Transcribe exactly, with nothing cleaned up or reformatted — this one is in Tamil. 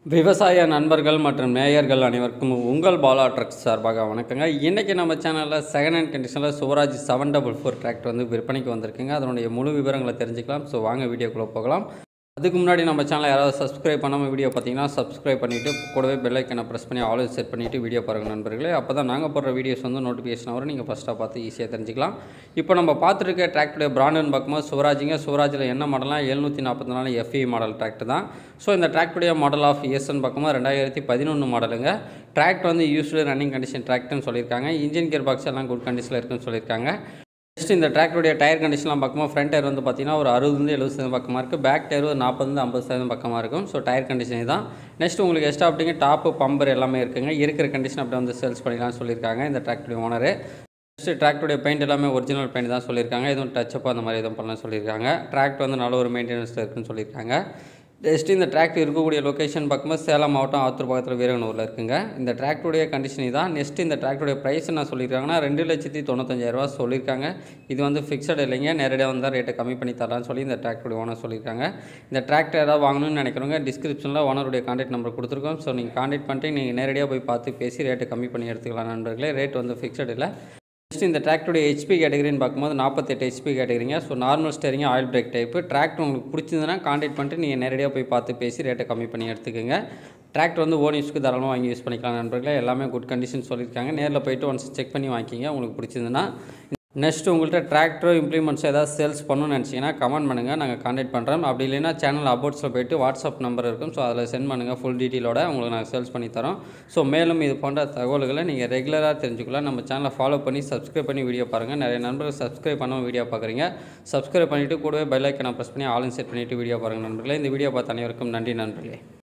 விவசாய நண்பர்கள் மற்றும் நேயர்கள் அனைவருக்கும் உங்கள் பாலா ட்ரக்ஸ் சார்பாக வணக்கங்க. இன்றைக்கி நம்ம சேனலில் செகண்ட் ஹேண்ட் கண்டிஷனில் Swaraj seven double four tractor வந்து விற்பனைக்கு வந்திருக்குங்க. அதனுடைய முழு விவரங்களை தெரிஞ்சுக்கலாம். ஸோ வாங்க வீடியோக்குள்ளே போகலாம். அதுக்கு முன்னாடி நம்ம சேனலை யாராவது சப்ஸ்கிரைப் பண்ணாமல் வீடியோ பார்த்தீங்கன்னா சப்ஸ்கிரைப் பண்ணிவிட்டு கூடவே பெல் ஐக்கனை ப்ரெஸ் பண்ணி ஆல்வேஸ் செட் பண்ணிவிட்டு வீடியோ பாருங்கள் நண்பர்களே. அப்போ தான் நாங்கள் போடுற வீடியோஸ் வந்து நோட்டிஃபிகேஷன் வரும், நீங்கள் ஃபஸ்ட்டாக பார்த்து ஈஸியாக தெரிஞ்சிக்கலாம். இப்போ நம்ம பார்த்துருக்க டிராக்டருடைய பிராண்டுன்னு பார்க்கும்போது சுவராஜிங்க. சுவராஜில் என்ன மாடலாம் எழுநூற்றி நாற்பத்தி நாலு எஃப்இ மாடல் டிராக்டர் தான். ஸோ இந்த டிராக்டருடைய மாடல் ஆஃப் இயர்ஸ்ன்னு பார்க்கும்போது ரெண்டாயிரத்தி பதினொன்று மாடலுங்க. டிராக்டர் வந்து யூஸ்டு ரன்னிங் கண்டிஷன் டிராக்டர்னு சொல்லியிருக்காங்க. இன்ஜின் கியர் பாக்ஸ் எல்லாம் குட் கண்டிஷனில் இருக்குன்னு சொல்லியிருக்காங்க. நெக்ஸ்ட் இந்த டிராக்டருடைய டயர் கண்டிஷன்லாம் பார்க்கும்போது ஃப்ரண்ட் டயர் வந்து பார்த்திங்கன்னா ஒரு அறுபதுலேருந்து எழுபது சதவீதம் பக்கமாக இருக்குது. பேக் டயர் ஒரு நாற்பதுலேருந்து ஐம்பது சதவீதம் பக்கமாக இருக்கும். ஸோ டயர் கண்டிஷன் தான். நெக்ஸ்ட் உங்களுக்கு எக்ஸ்ட்ரா அப்படிங்க டாப்பு பம்பர் எல்லாமே இருக்குங்க. இருக்கிற கண்டிஷன் அப்படியே வந்து சேல்ஸ் பண்ணிடலாம்னு சொல்லியிருக்காங்க இந்த டிராக்டருடைய ஓனர். நெக்ஸ்ட் டிராக்டருடைய பெயிண்ட் எல்லாமே ஒரிஜினல் பெயிண்ட் தான் சொல்லியிருக்காங்க. எதுவும் டச்சப் அந்த மாதிரி எதுவும் பண்ணலாம் சொல்லியிருக்காங்க. டிராக்டர் வந்து நல்ல ஒரு மெயின்டெனன்ஸில் இருக்குன்னு சொல்லியிருக்காங்க. நெக்ஸ்ட் இந்த டிராக்டர் இருக்கக்கூடிய லொக்கேஷன் பார்க்கும்போது சேலம் மாவட்டம் ஆத்தூர் பக்கத்தில் வீரகனூரில் இருக்குங்க. இந்த டிராக்டருடைய கண்டிஷன் தான். நெக்ஸ்ட் இந்த டிராக்டருடைய ப்ரைஸ் என்ன சொல்லியிருக்காங்கன்னா ரெண்டு லட்சத்தி தொண்ணூத்தஞ்சாயிரரூவா சொல்லியிருக்காங்க. இது வந்து ஃபிக்ஸட் இல்லைங்க, நேரடியாக வந்தால் ரேட்டை கம்மி பண்ணி தரலான்னு சொல்லி இந்த டிராக்டருடைய ஓனர் சொல்லியிருக்காங்க. இந்த டிராக்டர் ஏதாவது வாங்கணும்னு நினைக்கிறவங்க டிஸ்கிரிப்ஷனில் ஓனருடைய கான்டாக்ட் நம்பர் கொடுத்துருக்கோம். ஸோ நீங்கள் கான்டாக்ட் பண்ணிட்டு நீங்கள் நேரடியாக போய் பார்த்து பேசி ரேட்டை கம்மி பண்ணி எடுத்துக்கலாம் நண்பர்களே. ரேட் வந்து ஃபிக்ஸட் இல்லை. நெக்ஸ்ட் இந்த டிராக்டருடைய ஹெச்பி கேட்டகரின்னு பார்க்கும்போது நாற்பத்தெட்டு ஹெச்பி கேட்டகரிங்க. So normal steering oil brake type. Tractor உங்களுக்கு பிடிச்சிருந்ததுன்னா கான்டாக்ட் பண்ணிட்டு நீங்கள் நேரடியாக போய் பார்த்து பேசி ரேட்டை கம்மி பண்ணி எடுத்துக்கோங்க. டிராக்டர் வந்து ஓன் யூஸ்க்கு தாராளமாக வாங்கி யூஸ் பண்ணிக்கலாம் நண்பர்களே. எல்லாமே குட் கண்டிஷன் சொல்லியிருக்காங்க. நேரில் போய்ட்டு ஒன்ஸ் செக் பண்ணி வாங்கிக்கிங்க உங்களுக்கு பிடிச்சிருந்துன்னா. நெக்ஸ்ட் உங்கள்கிட்ட டிராக்டரோ இம்ப்ளிமெண்ட்ஸ் ஏதாவது சேல்ஸ் பண்ணணும்னு நினச்சிங்கன்னா கமெண்ட் பண்ணுங்கள், நாங்கள் கான்டாக்ட் பண்ணுறோம். அப்படி இல்லைன்னா சேனல் அபவுட்ஸில் போய்ட்டு வாட்ஸ்அப் நம்பர் இருக்கும். ஸோ அதில் சென்ட் பண்ணுங்கள், ஃபுல் டீட்டெயிலோட உங்களுக்கு நாங்கள் சேல்ஸ் பண்ணி தரோம். ஸோ மேலும் இது போன்ற தகவல்களை நீங்கள் ரெகுலராக தெரிஞ்சுக்கலாம். நம்ம சேனலை ஃபாலோ பண்ணி சப்ஸ்கிரைப் பண்ணி வீடியோ பாருங்கள். நிறைய நண்பர்கள் சப்ஸ்கிரைப் பண்ணாமல் வீடியோ பார்க்குறீங்க. சப்ஸ்கிரைப் பண்ணிவிட்டு கூடவே பெல் ஐக்கனை ப்ரெஸ் பண்ணி ஆல் செட் பண்ணிவிட்டு வீடியோ பாருங்கள் நண்பர்களே. இந்த வீடியோ பார்த்த அனைவருக்கும் நன்றி நண்பர்களே.